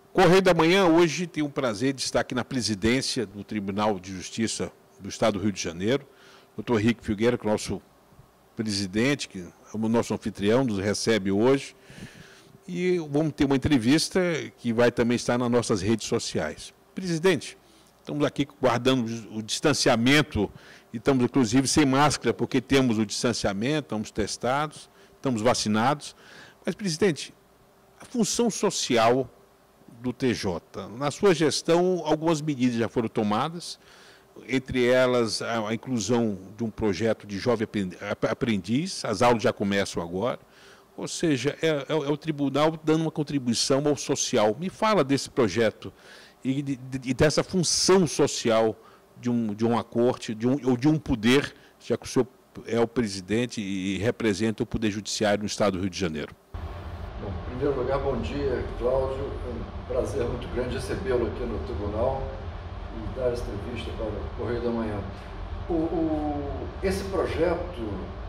Correio da Manhã hoje tem o prazer de estar aqui na presidência do Tribunal de Justiça do Estado do Rio de Janeiro. O doutor Henrique Filgueira, que é o nosso presidente, que é o nosso anfitrião, nos recebe hoje. E vamos ter uma entrevista que vai também estar nas nossas redes sociais. Presidente, estamos aqui guardando o distanciamento e estamos, inclusive, sem máscara, porque temos o distanciamento, estamos testados, estamos vacinados. Mas, presidente, a função social do TJ, na sua gestão, algumas medidas já foram tomadas, entre elas a inclusão de um projeto de jovem aprendiz, as aulas já começam agora, ou seja, é o tribunal dando uma contribuição ao social. Me fala desse projeto e dessa função social de uma corte, ou de um poder, já que o senhor é o presidente e representa o Poder Judiciário no Estado do Rio de Janeiro. Bom, em primeiro lugar, bom dia, Cláudio. É um prazer muito grande recebê-lo aqui no tribunal e dar essa entrevista para o Correio da Manhã. Esse projeto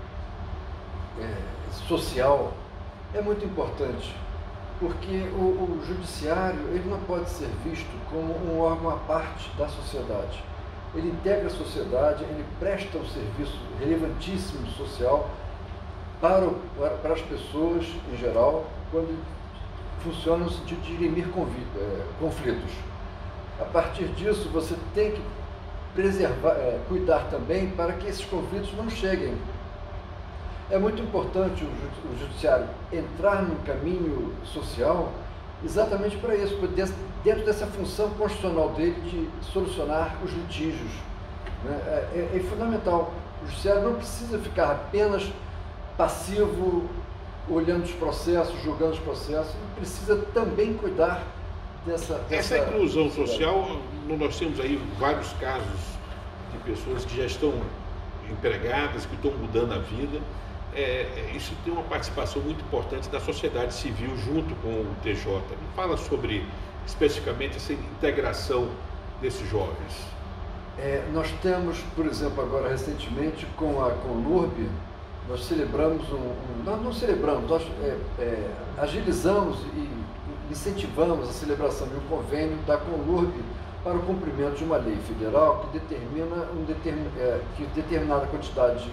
social é muito importante, porque o judiciário ele não pode ser visto como um órgão à parte da sociedade. Ele integra a sociedade, ele presta um serviço relevantíssimo social para as pessoas em geral, quando funciona no sentido de dirimir conflitos. A partir disso, você tem que preservar, cuidar também para que esses conflitos não cheguem. É muito importante o judiciário entrar no caminho social exatamente para isso, dentro dessa função constitucional dele de solucionar os litígios. Né? É fundamental. O judiciário não precisa ficar apenas passivo, olhando os processos, julgando os processos, ele precisa também cuidar dessa Essa inclusão social, nós temos aí vários casos de pessoas que já estão empregadas, que estão mudando a vida. Isso tem uma participação muito importante da sociedade civil junto com o TJ. Me fala sobre, especificamente, essa integração desses jovens. Nós temos, por exemplo, agora recentemente com a Conlurb, nós celebramos nós não celebramos, nós agilizamos e incentivamos a celebração de um convênio da Conlurb para o cumprimento de uma lei federal que determina que determinada quantidade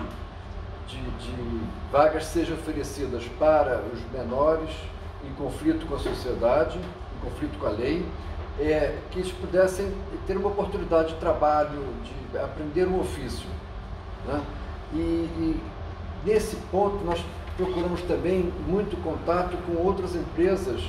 de vagas sejam oferecidas para os menores em conflito com a sociedade, em conflito com a lei, que eles pudessem ter uma oportunidade de trabalho, de aprender um ofício. Né? E nesse ponto nós procuramos também muito contato com outras empresas.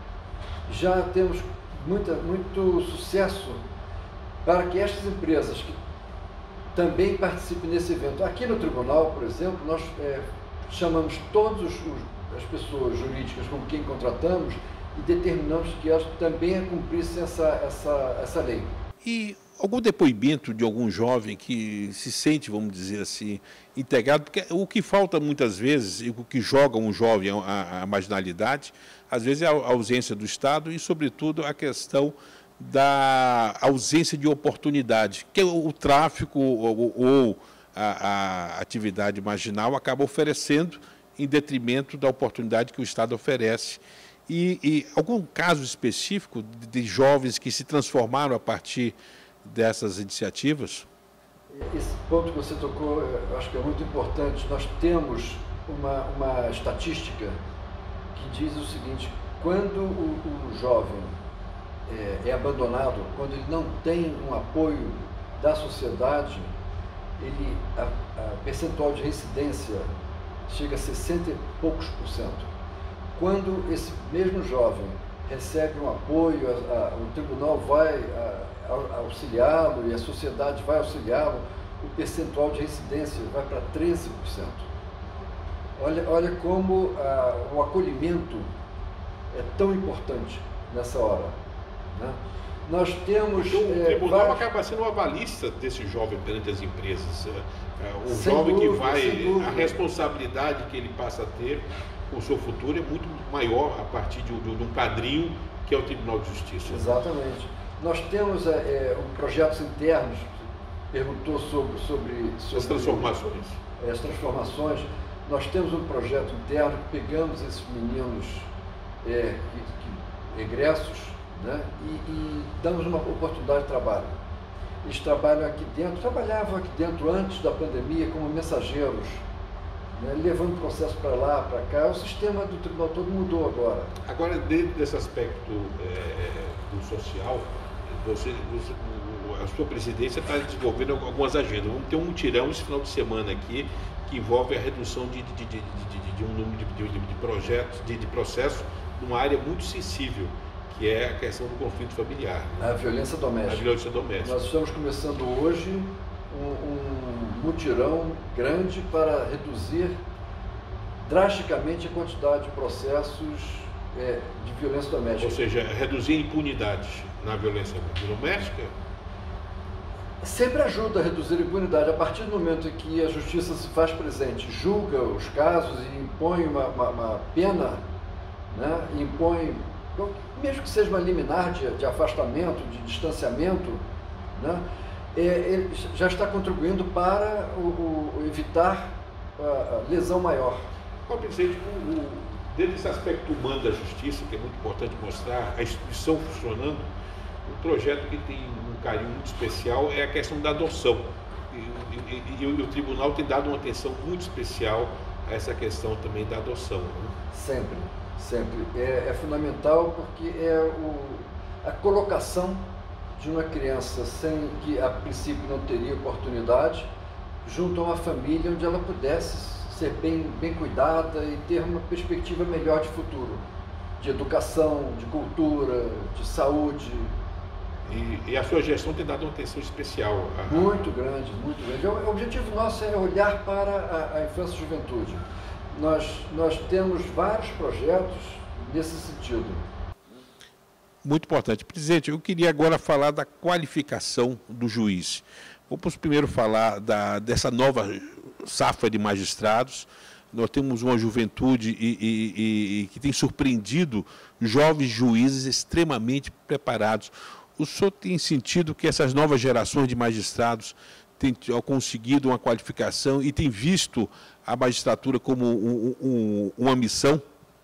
Já temos muito sucesso para que estas empresas que também participem desse evento. Aqui no tribunal, por exemplo, nós chamamos todas as pessoas jurídicas com quem contratamos e determinamos que elas também cumprissem essa lei. E algum depoimento de algum jovem que se sente, vamos dizer assim, integrado? Porque o que falta muitas vezes, e o que joga um jovem à marginalidade, às vezes é a ausência do Estado e, sobretudo, a questão da ausência de oportunidade, que o tráfico ou a atividade marginal acaba oferecendo em detrimento da oportunidade que o Estado oferece. E algum caso específico de jovens que se transformaram a partir dessas iniciativas? Esse ponto que você tocou, eu acho que é muito importante. Nós temos uma estatística que diz o seguinte: quando o jovem é abandonado, quando ele não tem um apoio da sociedade, a percentual de reincidência chega a 60 e poucos %. Quando esse mesmo jovem recebe um apoio, o tribunal vai auxiliá-lo e a sociedade vai auxiliá-lo, o percentual de reincidência vai para 13%. Olha como o acolhimento é tão importante nessa hora. Né? Nós temos... Então, o tribunal acaba sendo o avalista desse jovem perante as empresas. O jovem que vai... A responsabilidade que ele passa a ter com o seu futuro é muito maior a partir de um padrinho que é o Tribunal de Justiça. Exatamente. Nós temos projetos internos, perguntou sobre as transformações. As transformações. Nós temos um projeto interno que pegamos esses meninos egressos né? E damos uma oportunidade de trabalho. Eles trabalham aqui dentro, trabalhavam aqui dentro antes da pandemia como mensageiros, né? Levando o processo para lá, para cá. O sistema do tribunal todo mudou agora. Agora, dentro desse aspecto do social, a sua presidência está desenvolvendo algumas agendas. Vamos ter um mutirão esse final de semana aqui, que envolve a redução de um número de projetos, de processos, numa área muito sensível, que é a questão do conflito familiar. Né? A violência doméstica. A violência doméstica. Nós estamos começando hoje um mutirão grande para reduzir drasticamente a quantidade de processos de violência doméstica. Ou seja, reduzir a impunidade na violência doméstica? Sempre ajuda a reduzir a impunidade. A partir do momento em que a justiça se faz presente, julga os casos e impõe uma pena, né? Impõe, mesmo que seja uma liminar de afastamento, de distanciamento, né? Ele já está contribuindo para evitar a lesão maior. Presidente, dentro desse aspecto humano da justiça, que é muito importante mostrar a instituição funcionando, um projeto que tem um carinho muito especial é a questão da adoção. E o tribunal tem dado uma atenção muito especial a essa questão também da adoção. Né? Sempre, sempre. É fundamental porque a colocação de uma criança sem que a princípio não teria oportunidade junto a uma família onde ela pudesse ser bem cuidada e ter uma perspectiva melhor de futuro, de educação, de cultura, de saúde. E a sua gestão tem dado uma atenção especial. Muito grande, muito grande. O objetivo nosso é olhar para a infância e juventude. Nós temos vários projetos nesse sentido. Muito importante. Presidente, eu queria agora falar da qualificação do juiz. Vamos primeiro falar dessa nova safra de magistrados. Nós temos uma juventude que tem surpreendido jovens juízes extremamente preparados. O senhor tem sentido que essas novas gerações de magistrados têm conseguido uma qualificação e têm visto a magistratura como uma missão?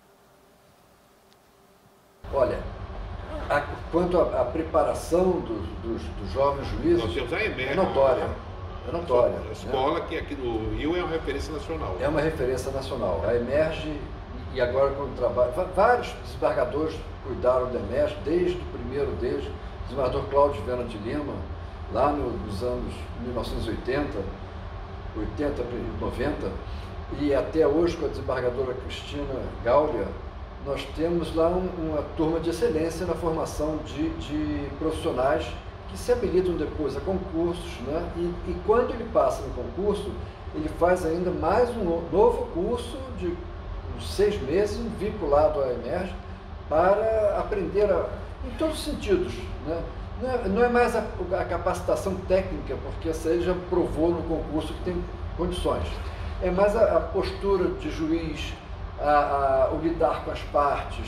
Olha, quanto à preparação dos jovens juízes, nós temos a EMERG, é notória. É notória. A escola que aqui no Rio é uma referência nacional. É uma referência nacional. A EMERG, e agora quando trabalha, vários desembargadores cuidaram da EMERG, desde o primeiro deles, o desembargador Cláudio Viana de Lima, lá nos anos 1980, 80, 90, e até hoje com a desembargadora Cristina Gaulia, nós temos lá uma turma de excelência na formação de profissionais que se habilitam depois a concursos, né? E quando ele passa no concurso, ele faz ainda mais um novo curso de uns 6 meses, vinculado à EMERG, para aprender em todos os sentidos, né? Não é mais a capacitação técnica, porque essa ele já provou no concurso que tem condições. É mais a postura de juiz, o lidar com as partes,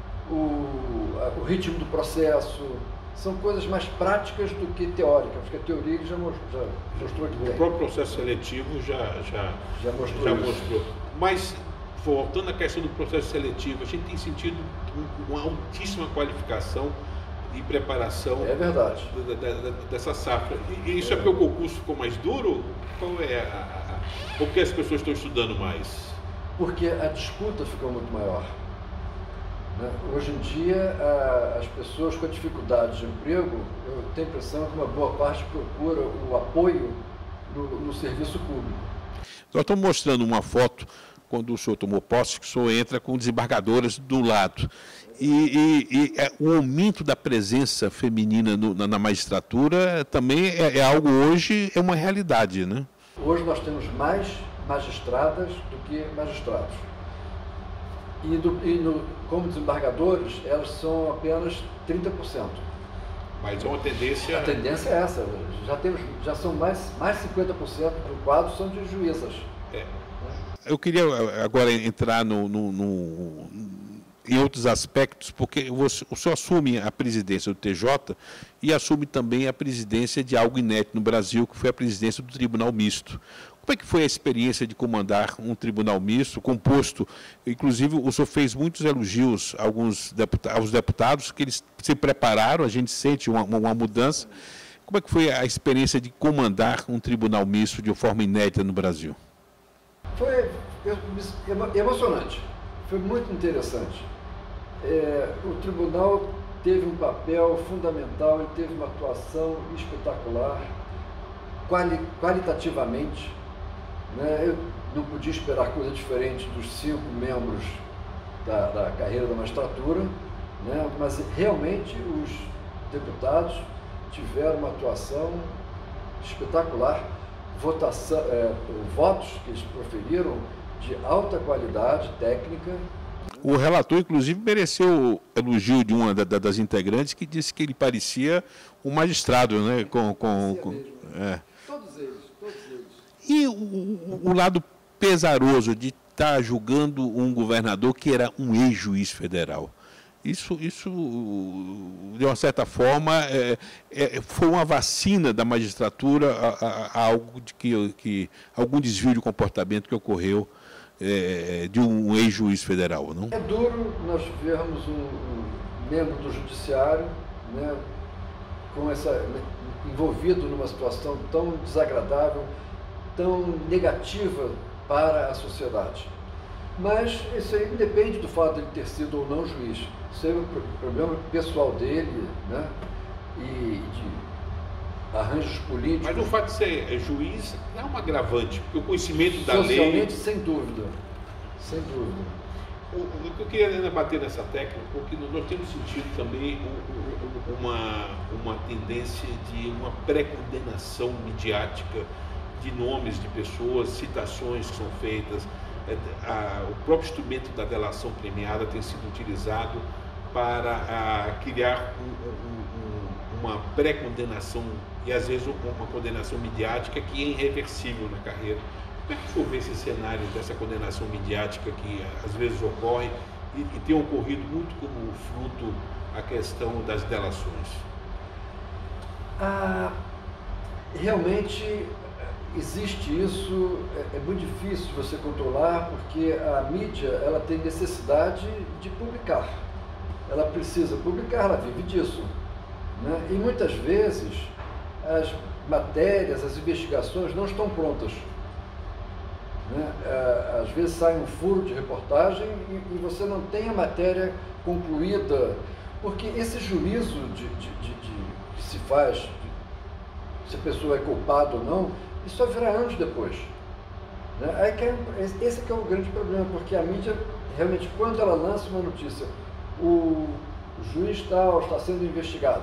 o ritmo do processo. São coisas mais práticas do que teóricas, porque a teoria ele já mostrou que tem. O próprio processo seletivo já mostrou. Mas, voltando à questão do processo seletivo, a gente tem sentido uma altíssima qualificação e preparação. É verdade. Dessa safra. E isso é porque o concurso ficou mais duro? Qual é ou porque as pessoas estão estudando mais? Porque a disputa ficou muito maior. Hoje em dia, as pessoas com dificuldade de emprego, eu tenho a impressão que uma boa parte procura o apoio no serviço público. Nós estamos mostrando uma foto, quando o senhor tomou posse, que o senhor entra com desembargadoras do lado. E o aumento da presença feminina na magistratura também é algo hoje, é uma realidade, né? Hoje nós temos mais magistradas do que magistrados. Como desembargadores, elas são apenas 30%. Mas é uma tendência... A tendência é essa. Já são mais 50% do quadro são de juízas. Eu queria agora entrar em outros aspectos, porque o senhor assume a presidência do TJ e assume também a presidência de algo inédito no Brasil, que foi a presidência do Tribunal Misto. Como é que foi a experiência de comandar um tribunal misto, composto, inclusive o senhor fez muitos elogios aos deputados, que eles se prepararam, a gente sente uma mudança. Como é que foi a experiência de comandar um tribunal misto de forma inédita no Brasil? Foi emocionante, foi muito interessante. O tribunal teve um papel fundamental, ele teve uma atuação espetacular, qualitativamente. Eu não podia esperar coisa diferente dos 5 membros da carreira da magistratura, mas realmente os deputados tiveram uma atuação espetacular, votos que eles proferiram de alta qualidade técnica. O relator, inclusive, mereceu o elogio de uma das integrantes, que disse que ele parecia um magistrado, né? Todos eles. E o lado pesaroso de estar julgando um governador que era um ex-juiz federal. Isso, de uma certa forma, foi uma vacina da magistratura a algo algum desvio de comportamento que ocorreu de um ex-juiz federal, não? É duro nós vermos um membro do judiciário, envolvido numa situação tão desagradável, tão negativa para a sociedade. Mas isso aí depende do fato de ele ter sido ou não juiz. Isso é um problema pessoal dele, e de arranjos políticos. Mas o fato de ser juiz é um agravante, porque o conhecimento da lei... Socialmente, sem dúvida. Sem dúvida. O que eu queria ainda bater nessa tecla, porque nós temos sentido também uma tendência de uma pré-condenação midiática de nomes de pessoas, citações que são feitas. O próprio instrumento da delação premiada tem sido utilizado para criar uma pré-condenação e às vezes uma condenação midiática que é irreversível na carreira. Como é que o senhor vê esse cenário dessa condenação midiática que às vezes ocorre e tem ocorrido muito como fruto a questão das delações? Realmente existe isso, é muito difícil você controlar, porque a mídia ela tem necessidade de publicar. Ela precisa publicar, ela vive disso. E muitas vezes as matérias, as investigações não estão prontas. Às vezes sai um furo de reportagem e você não tem a matéria concluída, porque esse juízo que se faz, se a pessoa é culpada ou não, isso só virá anos depois. Esse que é o grande problema, porque a mídia, realmente, quando ela lança uma notícia, o juiz tal está sendo investigado,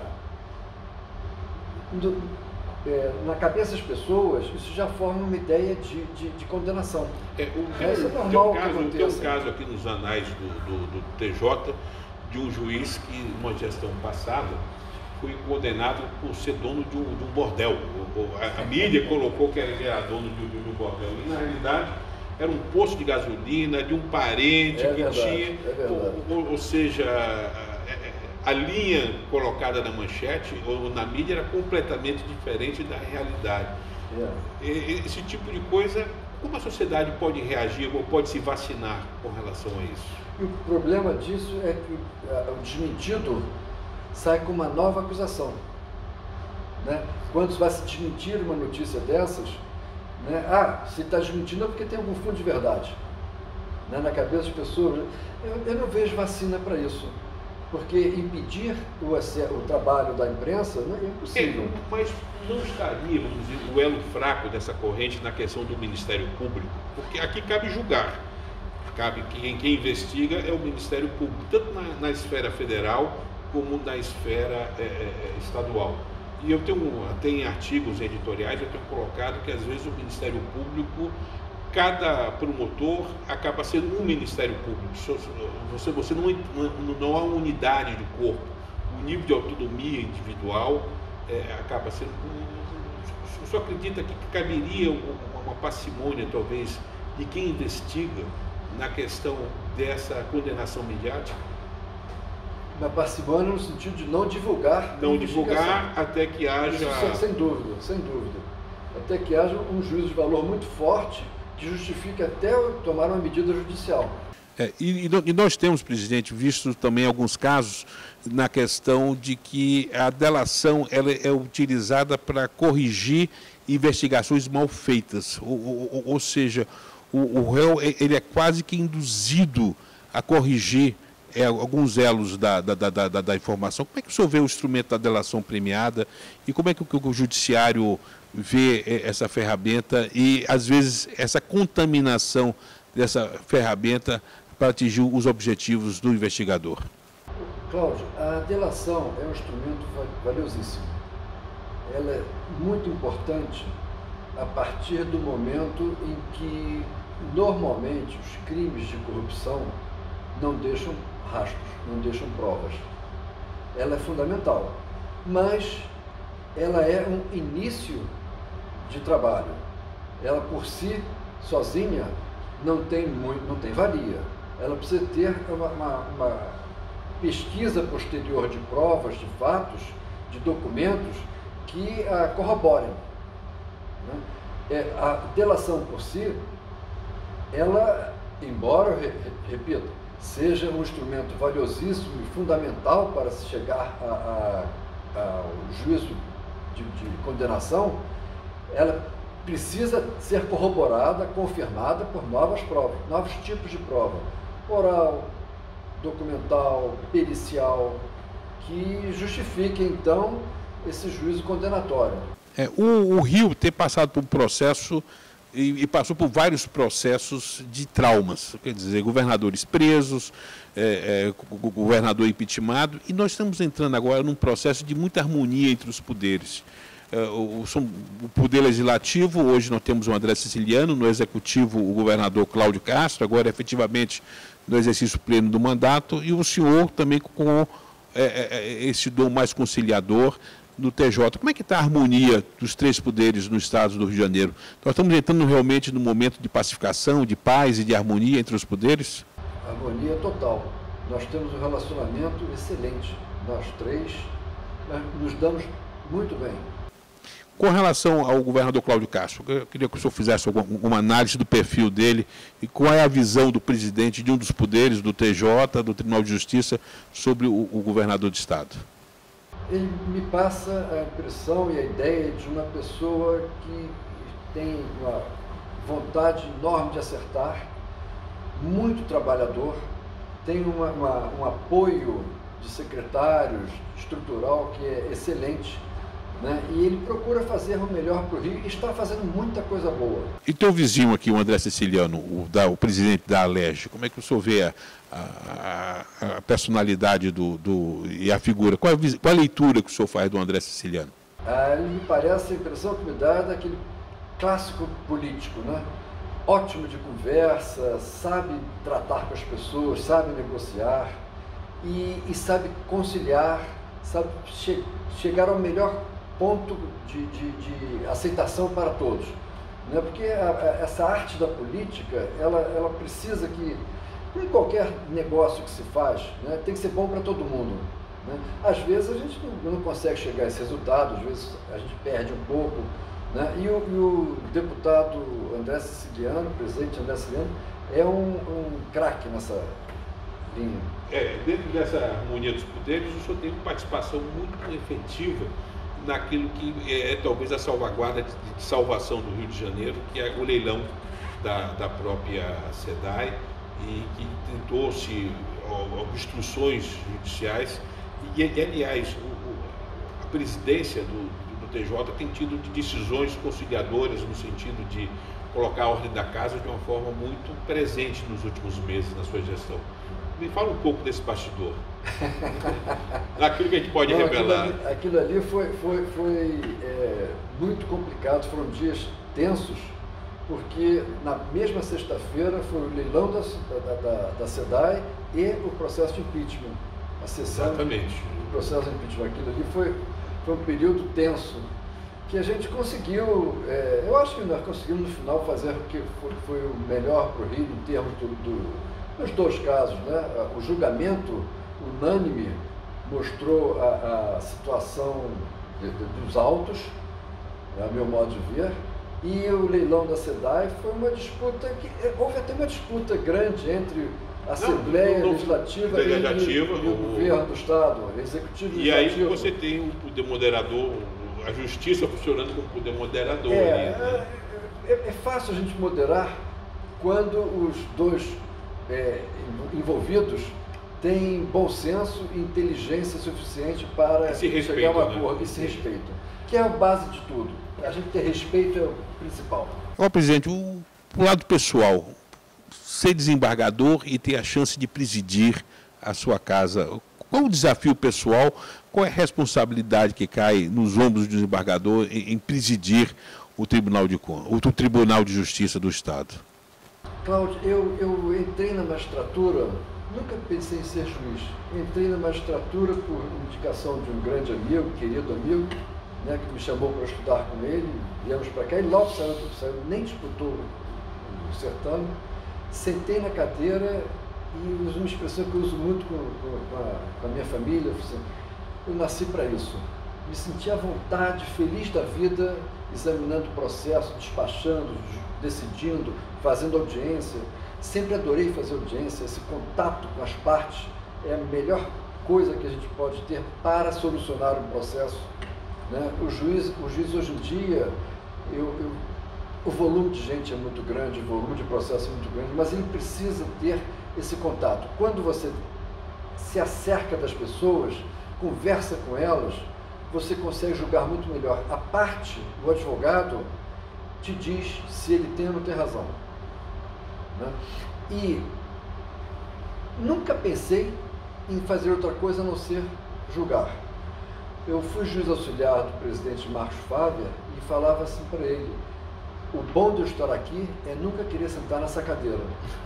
na cabeça das pessoas, isso já forma uma ideia de condenação. Isso é normal que aconteça. Tem um caso aqui nos anais do TJ, de um juiz que, numa gestão passada, foi condenado por ser dono de um bordel. A mídia colocou que ele era dono de um bordel. E, na realidade, era um posto de gasolina de um parente tinha. Ou seja, a linha colocada na manchete ou na mídia era completamente diferente da realidade. Esse tipo de coisa, como a sociedade pode reagir ou pode se vacinar com relação a isso? E o problema disso é que o desmentido sai com uma nova acusação. Quando se vai se desmentir uma notícia dessas, se está desmentindo é porque tem algum fundo de verdade. Na cabeça das pessoas, eu não vejo vacina para isso, porque impedir o trabalho da imprensa é impossível. Mas não estaria, vamos dizer, o elo fraco dessa corrente na questão do Ministério Público? Porque aqui cabe julgar. Quem investiga é o Ministério Público, tanto na esfera federal como na esfera estadual. E eu tenho artigos editoriais, eu tenho colocado que às vezes o Ministério Público, cada promotor acaba sendo um Ministério Público. Você não há uma unidade do corpo. O nível de autonomia individual acaba sendo... O senhor acredita que caberia uma parcimônia, talvez, de quem investiga na questão dessa condenação midiática? Uma parcimônia no sentido de não divulgar. Não divulgar até que haja... Isso, sem dúvida, sem dúvida. até que haja um juízo de valor muito forte que justifique até tomar uma medida judicial. E nós temos, presidente, visto também alguns casos na questão de que a delação ela é utilizada para corrigir investigações mal feitas, ou seja, o réu ele é quase que induzido a corrigir alguns elos da informação. Como é que o senhor vê o instrumento da delação premiada e como é que o judiciário vê essa ferramenta e, às vezes, essa contaminação dessa ferramenta para atingir os objetivos do investigador? Cláudio, a delação é um instrumento valiosíssimo. Ela é muito importante a partir do momento em que, normalmente, os crimes de corrupção não deixam rastros, não deixam provas. Ela é fundamental, mas ela é um início de trabalho. Ela, por si, sozinha, não tem valia. Ela precisa ter uma pesquisa posterior de provas, de fatos, de documentos que a corroborem. Né? A delação por si, ela, embora, eu repito, seja um instrumento valiosíssimo e fundamental para se chegar ao juízo de condenação, ela precisa ser corroborada, confirmada por novas provas, novos tipos de prova, oral, documental, pericial, que justifiquem, então, esse juízo condenatório. O Rio ter passado por um processo e passou por vários processos de traumas, quer dizer, governadores presos, governador impeachmentado, e nós estamos entrando agora num processo de muita harmonia entre os poderes. O poder legislativo, hoje nós temos o André Siciliano, no executivo o governador Cláudio Castro, agora efetivamente no exercício pleno do mandato, e o senhor também com esse dom mais conciliador no TJ. Como é que está a harmonia dos três poderes no estado do Rio de Janeiro? Nós estamos entrando realmente num momento de pacificação, de paz e de harmonia entre os poderes? Harmonia total. Nós temos um relacionamento excelente. Nós três nos damos muito bem. Com relação ao governador Cláudio Castro, eu queria que o senhor fizesse uma análise do perfil dele e qual é a visão do presidente de um dos poderes, do TJ, do Tribunal de Justiça, sobre o governador de estado. Ele me passa a impressão e a ideia de uma pessoa que tem uma vontade enorme de acertar, muito trabalhador, tem um apoio de secretários estrutural que é excelente, né? E ele procura fazer o melhor para o Rio e está fazendo muita coisa boa. E teu vizinho aqui, o André Siciliano, o presidente da Alerj, como é que o senhor vê a personalidade e a figura? Qual a leitura que o senhor faz do André Siciliano? Ele me parece, a impressão que me dá é daquele clássico político, né? Ótimo de conversa, sabe tratar com as pessoas, sabe negociar e sabe conciliar, sabe chegar ao melhor ponto de aceitação para todos, né? Porque essa arte da política, ela precisa que, em qualquer negócio que se faz, né, tem que ser bom para todo mundo, né? Às vezes a gente não consegue chegar a esse resultado, às vezes a gente perde um pouco, né? E o deputado André Siciliano, o presidente André Siciliano, é um craque nessa linha. Dentro dessa harmonia dos poderes, o senhor tem uma participação muito efetiva naquilo que é talvez a salvaguarda de salvação do Rio de Janeiro, que é o leilão da própria SEDAI, e que tentou-se obstruções judiciais. E, aliás, a presidência do TJ tem tido decisões conciliadoras no sentido de colocar a ordem da casa de uma forma muito presente nos últimos meses na sua gestão. Me fala um pouco desse bastidor. Daquilo que a gente pode revelar. Aquilo ali foi muito complicado, foram dias tensos, porque na mesma sexta-feira foi o leilão da SEDAI e o processo de impeachment. A sessão Exatamente. do processo de impeachment. Aquilo ali foi um período tenso, que a gente conseguiu, eu acho que nós conseguimos no final fazer o que foi o melhor para o Rio em termos nos dois casos, né? O julgamento unânime mostrou a situação dos autos, a meu modo de ver. E o leilão da SEDAI foi uma disputa que... Houve até uma disputa grande entre a Assembleia Legislativa e o Governo do Estado, o Executivo e Legislativo. E aí você tem um poder moderador, a Justiça funcionando como poder moderador. É fácil a gente moderar quando os dois envolvidos têm bom senso e inteligência suficiente para chegar a um acordo e se respeitam, que é a base de tudo. A gente ter respeito é o principal. Ó, presidente, o lado pessoal, ser desembargador e ter a chance de presidir a sua casa, qual o desafio pessoal, qual é a responsabilidade que cai nos ombros do desembargador em presidir o Tribunal de Justiça do Estado? Cláudio, eu entrei na magistratura, nunca pensei em ser juiz. Entrei na magistratura por indicação de um grande amigo, querido amigo, né, que me chamou para estudar com ele, viemos para cá, e logo saiu, nem disputou o certame, sentei na cadeira e uso uma expressão que eu uso muito com a minha família, eu nasci para isso. Me senti à vontade, feliz da vida, examinando o processo, despachando, decidindo, fazendo audiência. Sempre adorei fazer audiência, esse contato com as partes é a melhor coisa que a gente pode ter para solucionar um processo. Né? O juiz hoje em dia, o volume de gente é muito grande, o volume de processo é muito grande, mas ele precisa ter esse contato. Quando você se acerca das pessoas, conversa com elas, você consegue julgar muito melhor. A parte, o advogado, te diz se ele tem ou não tem razão. Né? E nunca pensei em fazer outra coisa a não ser julgar. Eu fui juiz auxiliar do presidente Marcos Fávia e falava assim para ele: o bom de eu estar aqui é nunca querer sentar nessa cadeira.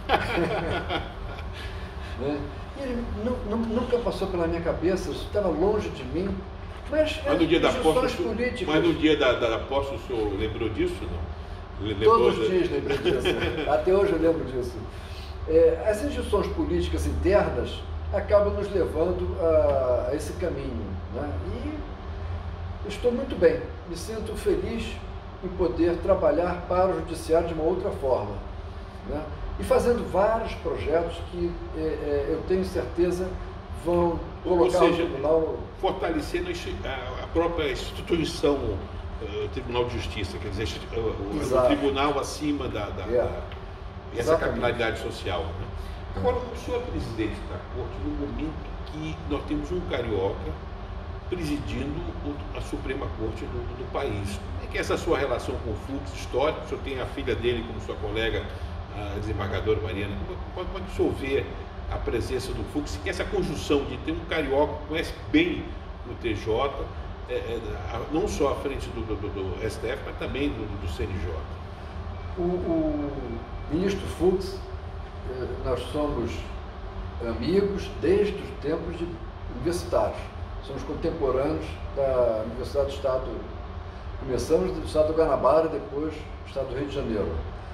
Né? E ele nunca passou pela minha cabeça, isso estava longe de mim. Mas no dia da posse, políticas. Mas no dia da posse o senhor lembrou disso, não? Todos os dias lembrei disso. Até hoje eu lembro disso. As instituições políticas internas acabam nos levando a esse caminho. Né? E estou muito bem, me sinto feliz em poder trabalhar para o judiciário de uma outra forma. Né? E fazendo vários projetos que eu tenho certeza vão colocar o tribunal... fortalecendo a própria instituição, o Tribunal de Justiça, quer dizer, o tribunal acima essa capilaridade social. Né? Agora, o senhor é presidente da Corte no momento que nós temos um carioca presidindo a Suprema Corte do país. Como é que é essa sua relação com o Fux histórico? O senhor tem a filha dele como sua colega, a desembargadora Mariana. Como é que o senhor vê a presença do Fux, que essa conjunção de ter um carioca que conhece bem o TJ, não só à frente do STF, mas também do CNJ? O ministro Fux, nós somos amigos desde os tempos universitários. Somos contemporâneos da Universidade do Estado. Começamos do Estado do Guanabara e depois do Estado do Rio de Janeiro.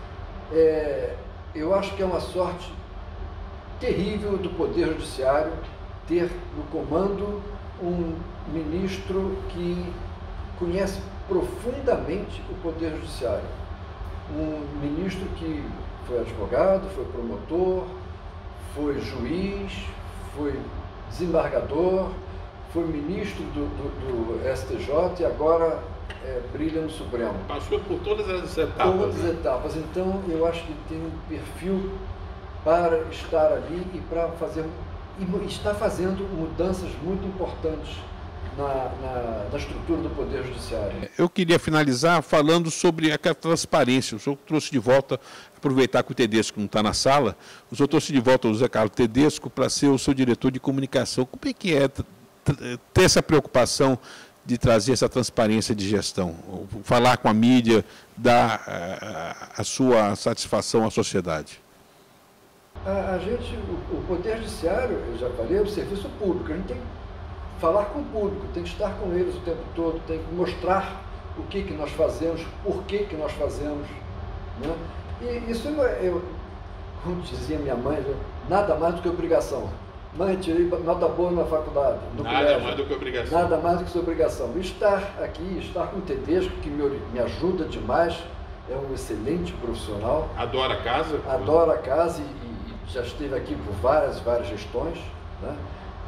Eu acho que é uma sorte terrível do Poder Judiciário ter no comando um ministro que conhece profundamente o Poder Judiciário. Um ministro que foi advogado, foi promotor, foi juiz, foi desembargador, foi ministro do STJ e agora brilha no Supremo. Passou por todas as etapas. Todas as etapas. Então, eu acho que tem um perfil para estar ali e para fazer, e está fazendo mudanças muito importantes na estrutura do Poder Judiciário. Eu queria finalizar falando sobre a transparência. O senhor trouxe de volta, aproveitar que o Tedesco não está na sala, o senhor trouxe de volta o José Carlos Tedesco para ser o seu diretor de comunicação. Como é que é ter essa preocupação de trazer essa transparência de gestão, falar com a mídia, dar a sua satisfação à sociedade? A gente, o Poder Judiciário, eu já falei, é o serviço público. A gente tem que falar com o público, tem que estar com eles o tempo todo, tem que mostrar o que nós fazemos, por que nós fazemos. Né? E isso, como dizia minha mãe, nada mais do que obrigação. Mãe, tirei nota boa na faculdade. Nada mais do que obrigação. Nada mais do que sua obrigação. Estar aqui, estar com o Tedesco, que me ajuda demais, é um excelente profissional. Adora a casa? Adora a casa e já esteve aqui por várias gestões. Né?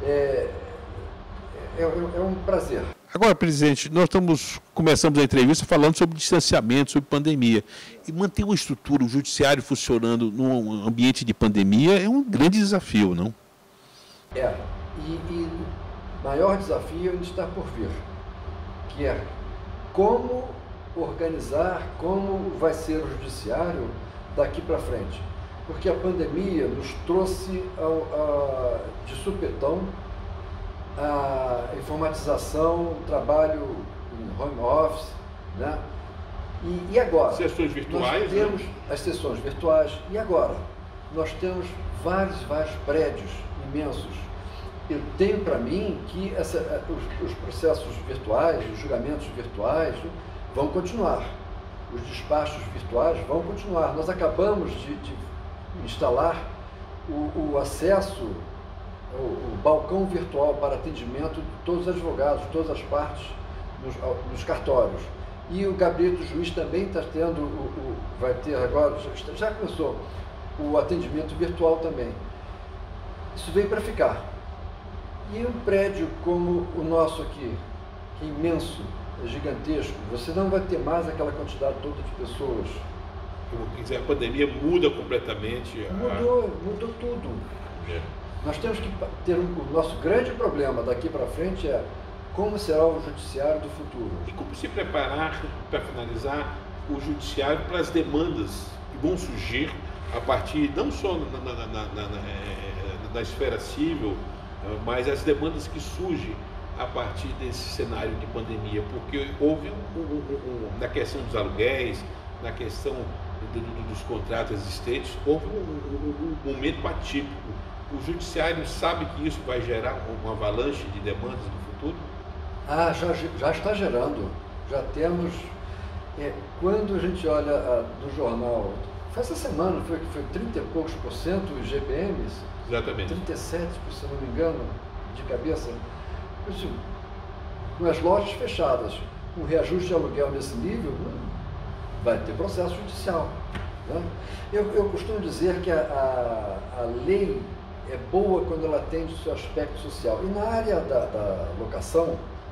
É um prazer. Agora, presidente, nós começamos a entrevista falando sobre distanciamento, sobre pandemia. E manter uma estrutura, o judiciário funcionando num ambiente de pandemia é um grande desafio, não? E o maior desafio ainda está por vir, que é como organizar, como vai ser o judiciário daqui para frente. Porque a pandemia nos trouxe de supetão a informatização, o trabalho em home office, né? E agora? Sessões virtuais? Nós temos as sessões virtuais. E agora? Nós temos vários prédios imensos. Eu tenho para mim que os processos virtuais, os julgamentos virtuais vão continuar. Os despachos virtuais vão continuar. Nós acabamos de instalar o acesso, o balcão virtual para atendimento de todos os advogados, de todas as partes nos cartórios. E o gabinete do juiz também está tendo, vai ter agora, já começou, o atendimento virtual também. Isso veio para ficar. E um prédio como o nosso aqui, que é imenso, é gigantesco, você não vai ter mais aquela quantidade toda de pessoas. A pandemia muda completamente. Mudou tudo. Nós temos que ter o nosso grande problema daqui para frente é como será o judiciário do futuro. E como se preparar, para finalizar, o judiciário para as demandas que vão surgir a partir, não só da esfera civil, mas as demandas que surgem a partir desse cenário de pandemia, porque houve na questão dos aluguéis, na questão dos contratos existentes, houve um momento atípico. O judiciário sabe que isso vai gerar uma avalanche de demandas no futuro? Já está gerando. Já temos... quando a gente olha no jornal, essa semana foi 30 e poucos por cento os GPMs. Exatamente. 37, se não me engano, de cabeça. Com as lojas fechadas, um reajuste de aluguel nesse nível, vai ter processo judicial. Né? Eu costumo dizer que a lei é boa quando ela atende o seu aspecto social. E na área da locação,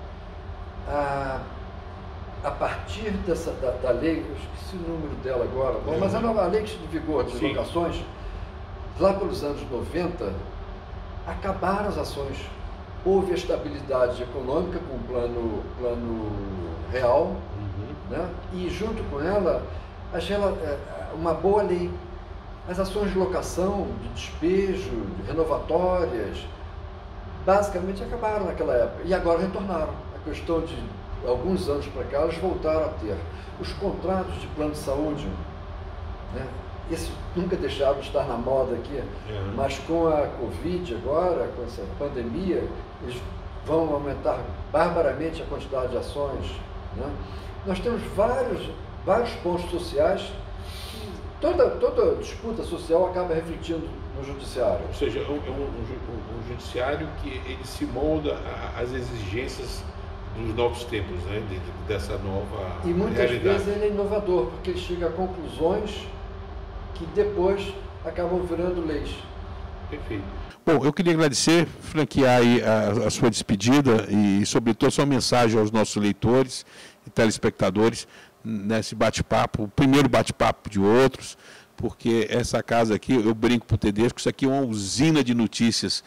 a partir da lei, eu esqueci o número dela agora, mas a nova lei que está em vigor de locações, lá pelos anos 90, acabaram as ações. Houve estabilidade econômica com o plano real, né? E junto com ela, uma boa lei. As ações de locação, de despejo, de renovatórias, basicamente acabaram naquela época e agora retornaram. A questão de alguns anos para cá, elas voltaram a ter. Os contratos de plano de saúde, né? Esses nunca deixaram de estar na moda aqui, mas com a Covid agora, com essa pandemia, eles vão aumentar barbaramente a quantidade de ações. Né? Nós temos vários pontos sociais que toda disputa social acaba refletindo no judiciário. Ou seja, é um judiciário que ele se molda às exigências dos novos tempos, né? Dessa nova realidade. E muitas vezes ele é inovador, porque ele chega a conclusões que depois acabam virando leis. Perfeito. Bom, eu queria agradecer, franquear aí a sua despedida e, sobretudo, a sua mensagem aos nossos leitores e telespectadores nesse bate-papo, o primeiro bate-papo de outros, porque essa casa aqui, eu brinco para o Tedesco, isso aqui é uma usina de notícias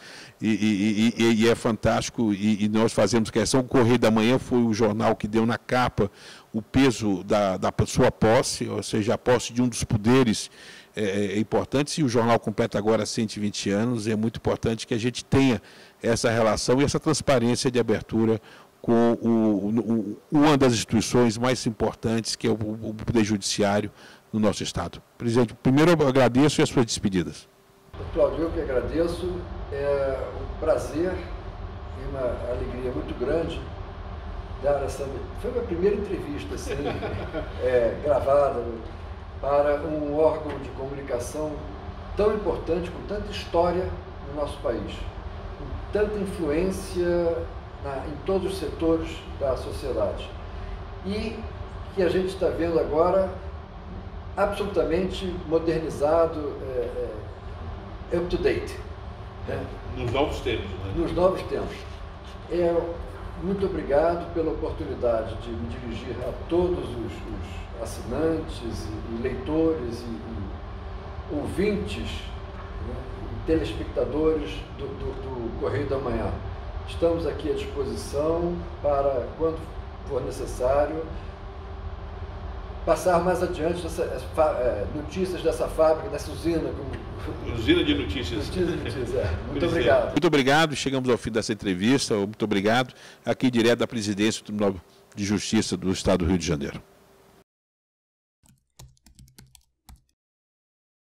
e é fantástico e nós fazemos questão. O Correio da Manhã foi o jornal que deu na capa o peso da sua posse, ou seja, a posse de um dos poderes importantes, e o jornal completa agora 120 anos, é muito importante que a gente tenha essa relação e essa transparência de abertura com uma das instituições mais importantes, que é o Poder Judiciário no nosso Estado. Presidente, primeiro eu agradeço e as suas despedidas. Cláudio, eu que agradeço, é um prazer e uma alegria muito grande dar essa... Foi a minha primeira entrevista assim, gravada para um órgão de comunicação tão importante, com tanta história no nosso país. tanta influência em todos os setores da sociedade. E que a gente está vendo agora absolutamente modernizado, up-to-date. Né? Nos novos tempos. Né? Nos novos tempos. Muito obrigado pela oportunidade de me dirigir a todos os assinantes e leitores e ouvintes, né, e telespectadores do Correio da Manhã. Estamos aqui à disposição para, quando for necessário, passar mais adiante notícias dessa fábrica, dessa usina. Usina de notícias. Muito obrigado. Muito obrigado. Chegamos ao fim dessa entrevista. Muito obrigado. Aqui direto da presidência do Tribunal de Justiça do Estado do Rio de Janeiro.